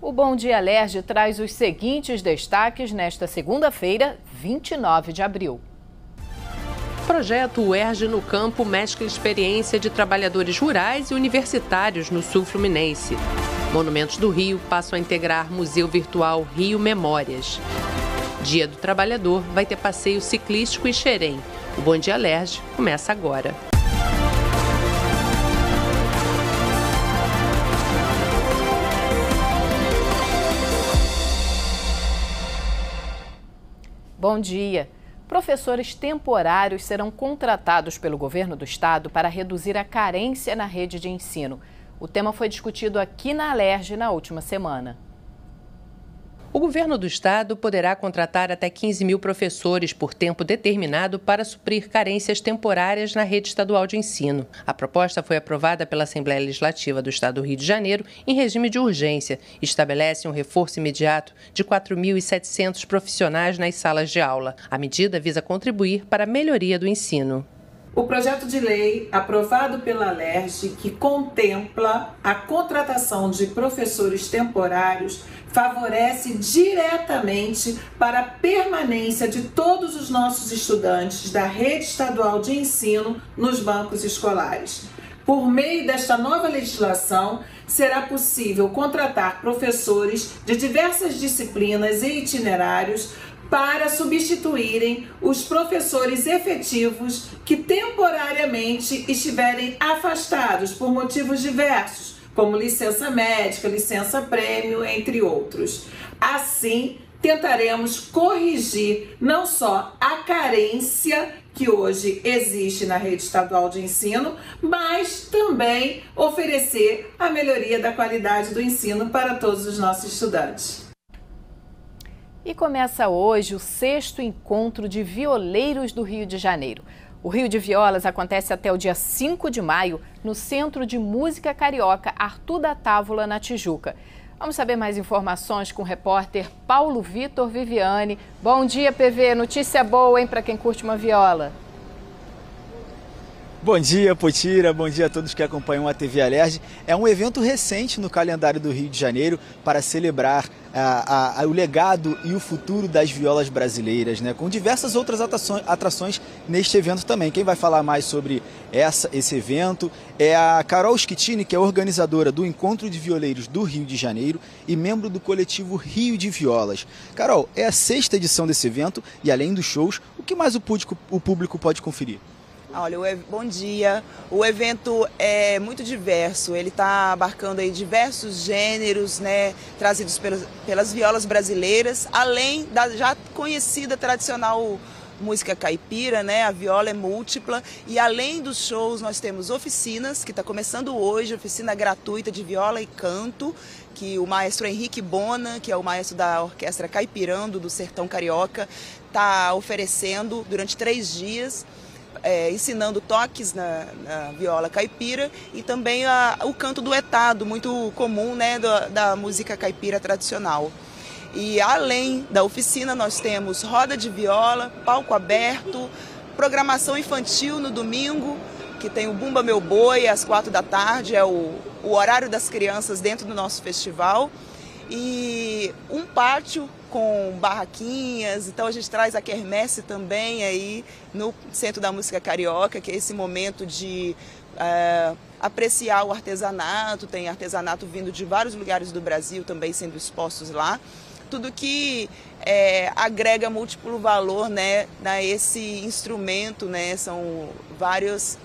O Bom Dia Alerj traz os seguintes destaques nesta segunda-feira, 29 de abril. O projeto UERJ no Campo mescla experiência de trabalhadores rurais e universitários no sul fluminense. Monumentos do Rio passam a integrar Museu Virtual Rio Memórias. Dia do Trabalhador vai ter passeio ciclístico em Xerém. O Bom Dia Alerj começa agora. Bom dia. Professores temporários serão contratados pelo governo do estado para reduzir a carência na rede de ensino. O tema foi discutido aqui na Alerj na última semana. O governo do estado poderá contratar até 15 mil professores por tempo determinado para suprir carências temporárias na rede estadual de ensino. A proposta foi aprovada pela Assembleia Legislativa do Estado do Rio de Janeiro em regime de urgência e estabelece um reforço imediato de 4.700 profissionais nas salas de aula. A medida visa contribuir para a melhoria do ensino. O projeto de lei aprovado pela Alerj, que contempla a contratação de professores temporários, favorece diretamente para a permanência de todos os nossos estudantes da rede estadual de ensino nos bancos escolares. Por meio desta nova legislação, será possível contratar professores de diversas disciplinas e itinerários para substituírem os professores efetivos que temporariamente estiverem afastados por motivos diversos, como licença médica, licença prêmio, entre outros. Assim, tentaremos corrigir não só a carência que hoje existe na rede estadual de ensino, mas também oferecer a melhoria da qualidade do ensino para todos os nossos estudantes. E começa hoje o 6º encontro de violeiros do Rio de Janeiro. O Rio de Violas acontece até o dia 5 de maio no Centro de Música Carioca Arthur da Távola, na Tijuca. Vamos saber mais informações com o repórter Paulo Vitor Viviane. Bom dia, PV. Notícia boa, hein, para quem curte uma viola. Bom dia, Potira. Bom dia a todos que acompanham a TV Alerj. É um evento recente no calendário do Rio de Janeiro para celebrar o legado e o futuro das violas brasileiras, né? Com diversas outras atrações neste evento também. Quem vai falar mais sobre esse evento é a Carol Schettini, que é organizadora do Encontro de Violeiros do Rio de Janeiro e membro do coletivo Rio de Violas. Carol, é a 6ª edição desse evento e, além dos shows, o que mais o público pode conferir? Olha, bom dia. O evento é muito diverso, ele está abarcando aí diversos gêneros, né, trazidos pelas violas brasileiras, além da já conhecida tradicional música caipira, né? A viola é múltipla e além dos shows nós temos oficinas, que está começando hoje, oficina gratuita de viola e canto, que o maestro Henrique Bona, que é o maestro da Orquestra Caipirando do Sertão Carioca, está oferecendo durante 3 dias. Ensinando toques na viola caipira e também o canto duetado, muito comum, né, da música caipira tradicional. E além da oficina nós temos roda de viola, palco aberto, programação infantil no domingo, que tem o Bumba Meu Boi às 4 da tarde, é o horário das crianças dentro do nosso festival. E um pátio com barraquinhas, então a gente traz a quermesse também aí no Centro da Música Carioca, que é esse momento de apreciar o artesanato, tem artesanato vindo de vários lugares do Brasil também sendo expostos lá, tudo que agrega múltiplo valor, né, a esse instrumento, né, são várias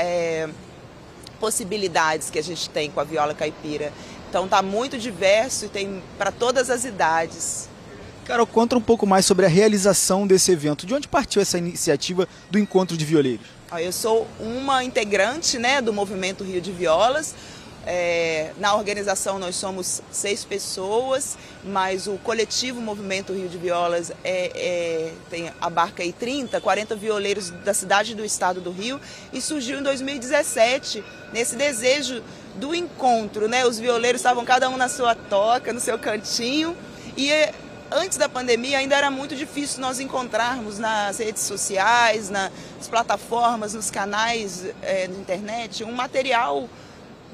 possibilidades que a gente tem com a viola caipira. Então está muito diverso e tem para todas as idades. Carol, conta um pouco mais sobre a realização desse evento. De onde partiu essa iniciativa do Encontro de Violeiros? Eu sou uma integrante, né, do Movimento Rio de Violas. Na organização nós somos 6 pessoas, mas o coletivo Movimento Rio de Violas abarca aí 30, 40 violeiros da cidade e do estado do Rio e surgiu em 2017 nesse desejo do encontro, né? Os violeiros estavam cada um na sua toca, no seu cantinho e antes da pandemia ainda era muito difícil nós encontrarmos nas redes sociais, nas plataformas, nos canais de internet, um material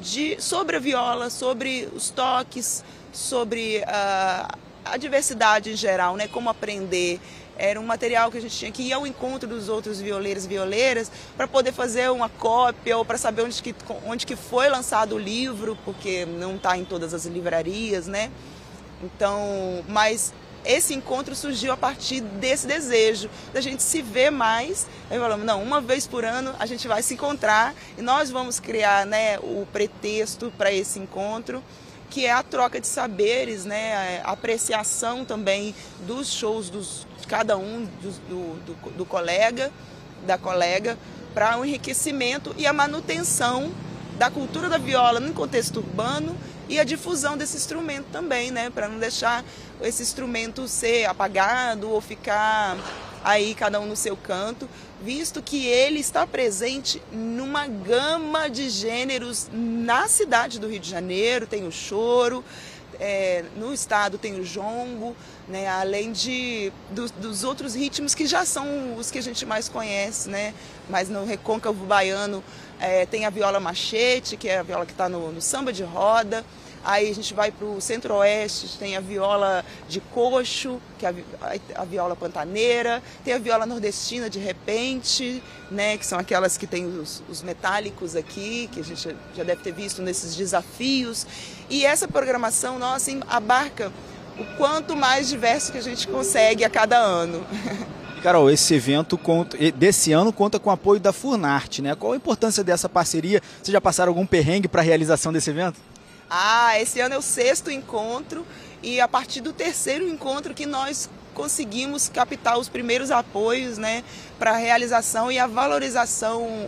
sobre a viola, sobre os toques, sobre a diversidade em geral, né? Como aprender. Era um material que a gente tinha que ir ao encontro dos outros violeiros e violeiras para poder fazer uma cópia ou para saber onde que foi lançado o livro, porque não está em todas as livrarias, né? Então, mas esse encontro surgiu a partir desse desejo da gente se ver mais. Aí falamos, não, uma vez por ano a gente vai se encontrar e nós vamos criar, né, o pretexto para esse encontro, que é a troca de saberes, né, a apreciação também dos shows de cada um do colega, da colega, para um enriquecimento e a manutenção da cultura da viola no contexto urbano e a difusão desse instrumento também, né, para não deixar esse instrumento ser apagado ou ficar aí cada um no seu canto, visto que ele está presente numa gama de gêneros na cidade do Rio de Janeiro. Tem o choro, no estado tem o jongo, né, além dos outros ritmos que já são os que a gente mais conhece, né, mas no recôncavo baiano tem a viola machete, que é a viola que está no samba de roda. Aí a gente vai para o centro-oeste, tem a viola de coxo, que é a viola pantaneira, tem a viola nordestina de repente, né, que são aquelas que tem os metálicos aqui, que a gente já deve ter visto nesses desafios. E essa programação nossa abarca o quanto mais diverso que a gente consegue a cada ano. Carol, esse evento desse ano conta com o apoio da Furnarte, né? Qual a importância dessa parceria? Vocês já passaram algum perrengue para a realização desse evento? Esse ano é o 6º encontro e a partir do 3º encontro que nós conseguimos captar os primeiros apoios, né, para a realização e a valorização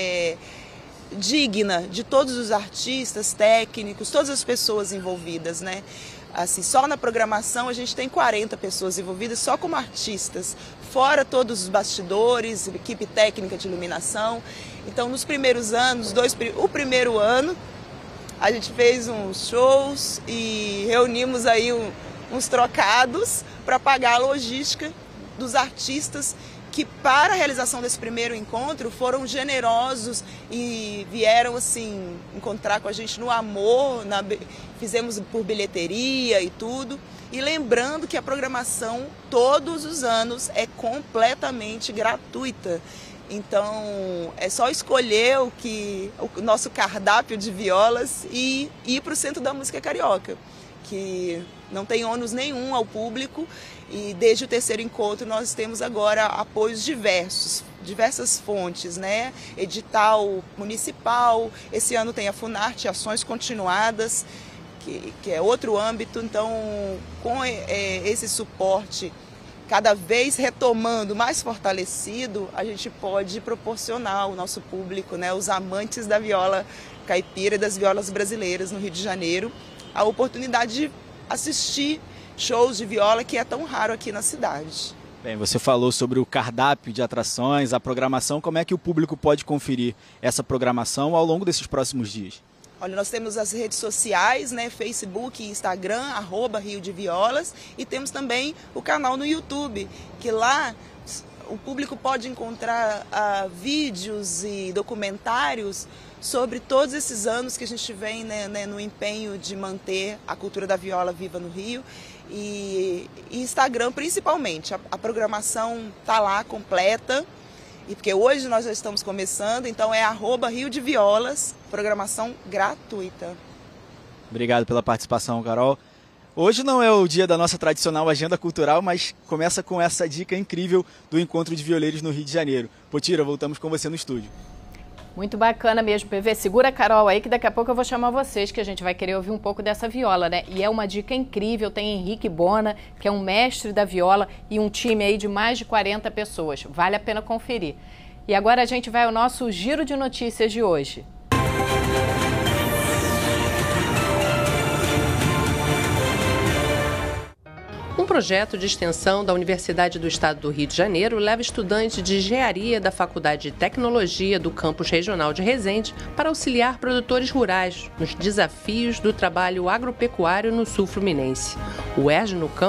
digna de todos os artistas, técnicos, todas as pessoas envolvidas, né? Assim, só na programação a gente tem 40 pessoas envolvidas só como artistas, fora todos os bastidores, equipe técnica de iluminação. Então, nos primeiros anos, o primeiro ano, a gente fez uns shows e reunimos aí uns trocados para pagar a logística dos artistas que, para a realização desse primeiro encontro, foram generosos e vieram assim encontrar com a gente no amor, fizemos por bilheteria e tudo. E lembrando que a programação todos os anos é completamente gratuita. Então, é só escolher o nosso cardápio de violas e ir para o Centro da Música Carioca, que não tem ônus nenhum ao público. E desde o 3º encontro nós temos agora apoios diversas fontes, né? Edital municipal, esse ano tem a Funarte, ações continuadas, que é outro âmbito. Então, com esse suporte cada vez retomando, mais fortalecido, a gente pode proporcionar ao nosso público, né, os amantes da viola caipira e das violas brasileiras no Rio de Janeiro, a oportunidade de assistir shows de viola que é tão raro aqui na cidade. Bem, você falou sobre o cardápio de atrações, a programação. Como é que o público pode conferir essa programação ao longo desses próximos dias? Olha, nós temos as redes sociais, né, Facebook e Instagram, @Rio de Violas, e temos também o canal no YouTube, que lá o público pode encontrar vídeos e documentários sobre todos esses anos que a gente vem, né, no empenho de manter a cultura da viola viva no Rio. E Instagram principalmente, a programação está lá completa. E porque hoje nós já estamos começando, então é @Rio de Violas, programação gratuita. Obrigado pela participação, Carol. Hoje não é o dia da nossa tradicional agenda cultural, mas começa com essa dica incrível do Encontro de Violeiros no Rio de Janeiro. Potira, voltamos com você no estúdio. Muito bacana mesmo, PV. Segura a Carol aí que daqui a pouco eu vou chamar vocês, que a gente vai querer ouvir um pouco dessa viola, né? E é uma dica incrível, tem Henrique Bona, que é um mestre da viola, e um time aí de mais de 40 pessoas. Vale a pena conferir. E agora a gente vai ao nosso giro de notícias de hoje. Um projeto de extensão da Universidade do Estado do Rio de Janeiro leva estudantes de engenharia da Faculdade de Tecnologia do Campus Regional de Resende para auxiliar produtores rurais nos desafios do trabalho agropecuário no sul fluminense. O ERJ no Campo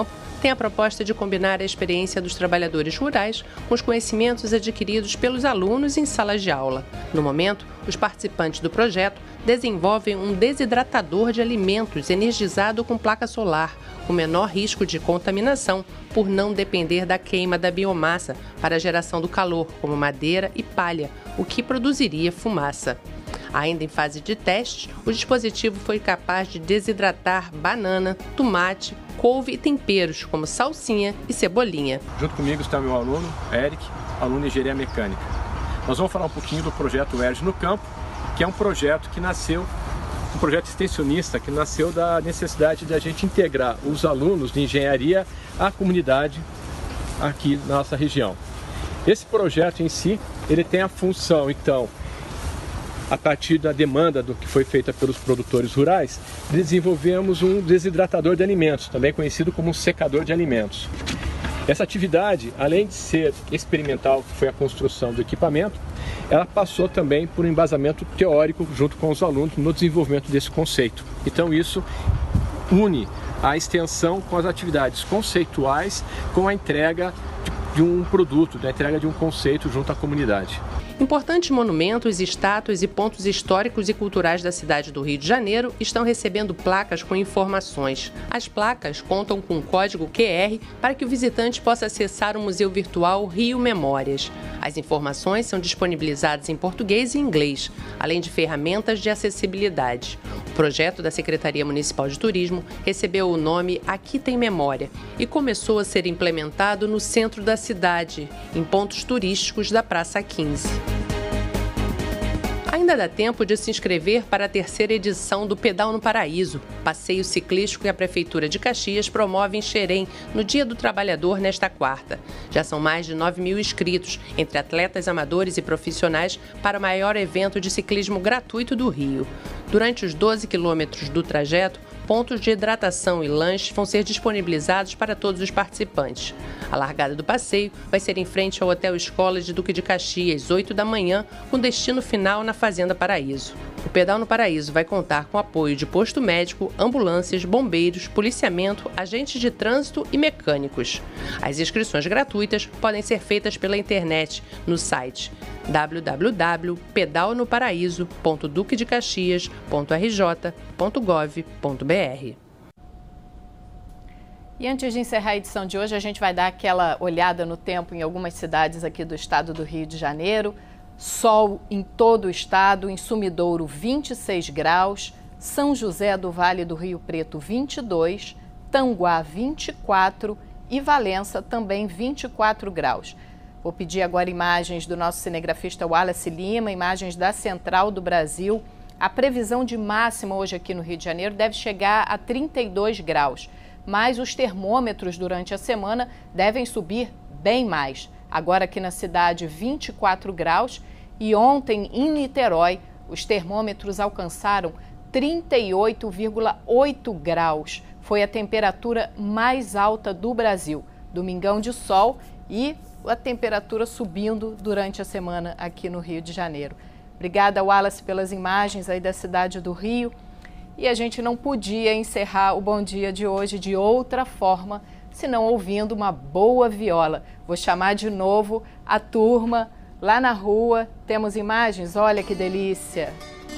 tem a proposta de combinar a experiência dos trabalhadores rurais com os conhecimentos adquiridos pelos alunos em salas de aula. No momento, os participantes do projeto desenvolvem um desidratador de alimentos energizado com placa solar, com menor risco de contaminação por não depender da queima da biomassa para a geração do calor, como madeira e palha, o que produziria fumaça. Ainda em fase de teste, o dispositivo foi capaz de desidratar banana, tomate, couve e temperos, como salsinha e cebolinha. Junto comigo está meu aluno, Eric, aluno de Engenharia Mecânica. Nós vamos falar um pouquinho do projeto UERJ no Campo, que é um projeto que nasceu, um projeto extensionista, que nasceu da necessidade de a gente integrar os alunos de engenharia à comunidade aqui na nossa região. Esse projeto em si, ele tem a função, então, a partir da demanda do que foi feita pelos produtores rurais, desenvolvemos um desidratador de alimentos, também conhecido como um secador de alimentos. Essa atividade, além de ser experimental, que foi a construção do equipamento, ela passou também por um embasamento teórico junto com os alunos no desenvolvimento desse conceito. Então isso une a extensão com as atividades conceituais com a entrega de um produto, da entrega de um conceito junto à comunidade. Importantes monumentos, estátuas e pontos históricos e culturais da cidade do Rio de Janeiro estão recebendo placas com informações. As placas contam com um código QR para que o visitante possa acessar o museu virtual Rio Memórias. As informações são disponibilizadas em português e inglês, além de ferramentas de acessibilidade. O projeto da Secretaria Municipal de Turismo recebeu o nome Aqui Tem Memória e começou a ser implementado no centro da cidade, em pontos turísticos da Praça 15. Ainda dá tempo de se inscrever para a terceira edição do Pedal no Paraíso, passeio ciclístico que a Prefeitura de Caxias promove em Xerém, no Dia do Trabalhador, nesta quarta. Já são mais de 9.000 inscritos, entre atletas amadores e profissionais, para o maior evento de ciclismo gratuito do Rio. Durante os 12 quilômetros do trajeto, pontos de hidratação e lanches vão ser disponibilizados para todos os participantes. A largada do passeio vai ser em frente ao Hotel Escola de Duque de Caxias, 8 da manhã, com destino final na Fazenda Paraíso. O Pedal no Paraíso vai contar com apoio de posto médico, ambulâncias, bombeiros, policiamento, agentes de trânsito e mecânicos. As inscrições gratuitas podem ser feitas pela internet no site www.pedalnoparaíso.duquedecaxias.rj.gov.br. E antes de encerrar a edição de hoje, a gente vai dar aquela olhada no tempo em algumas cidades aqui do estado do Rio de Janeiro. Sol em todo o estado, em Sumidouro 26 graus, São José do Vale do Rio Preto 22, Tanguá 24 e Valença também 24 graus. Vou pedir agora imagens do nosso cinegrafista Wallace Lima, imagens da Central do Brasil. A previsão de máxima hoje aqui no Rio de Janeiro deve chegar a 32 graus, mas os termômetros durante a semana devem subir bem mais. Agora aqui na cidade 24 graus e ontem em Niterói os termômetros alcançaram 38,8 graus. Foi a temperatura mais alta do Brasil. Domingão de sol e a temperatura subindo durante a semana aqui no Rio de Janeiro. Obrigada, Wallace, pelas imagens aí da cidade do Rio. E a gente não podia encerrar o Bom Dia de hoje de outra forma, senão ouvindo uma boa viola. Vou chamar de novo a turma lá na rua. Temos imagens? Olha que delícia!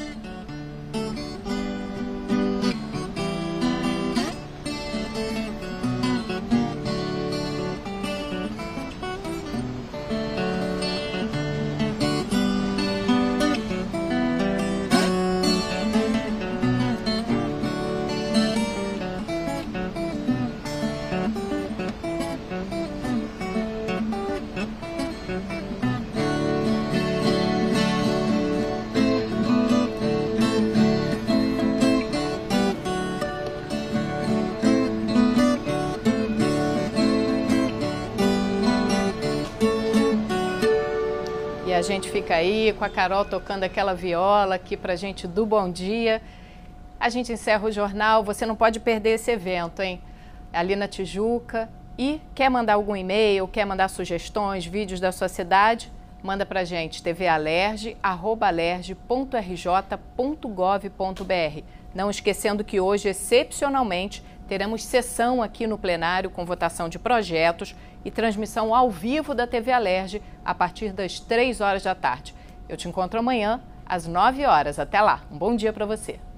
A gente fica aí com a Carol tocando aquela viola aqui pra gente do Bom Dia. A gente encerra o jornal, você não pode perder esse evento, hein? Ali na Tijuca. E quer mandar algum e-mail, quer mandar sugestões, vídeos da sua cidade? Manda pra gente, tvalerj@alerj.rj.gov.br. Não esquecendo que hoje, excepcionalmente, teremos sessão aqui no plenário com votação de projetos e transmissão ao vivo da TV Alerj a partir das 3 horas da tarde. Eu te encontro amanhã às 9 horas. Até lá. Um bom dia para você.